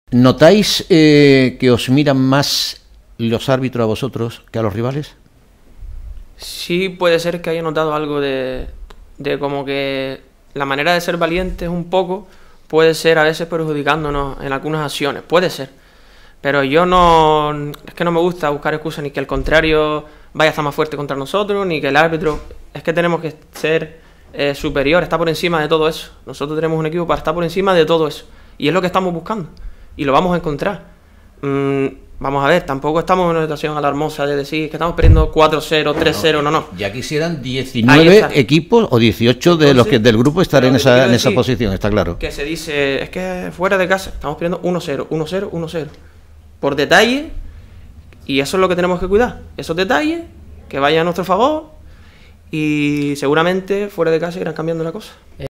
¿Notáis que os miran más los árbitros a vosotros que a los rivales? Sí, puede ser que haya notado algo de como que la manera de ser valientes un poco puede ser a veces perjudicándonos en algunas acciones, puede ser. Pero yo no, es que no me gusta buscar excusas ni que el contrario vaya a estar más fuerte contra nosotros, ni que el árbitro, es que tenemos que ser superior, estar por encima de todo eso. Nosotros tenemos un equipo para estar por encima de todo eso. Y es lo que estamos buscando. Y lo vamos a encontrar. Vamos a ver, tampoco estamos en una situación alarmosa de decir que estamos perdiendo 4-0, 3-0, no. Ya quisieran 19 equipos o 18 de los que del grupo estar en esa posición, está claro. Que se dice, es que fuera de casa estamos perdiendo 1-0, 1-0, 1-0. Por detalle, y eso es lo que tenemos que cuidar. Esos detalles, que vayan a nuestro favor, y seguramente fuera de casa irán cambiando la cosa.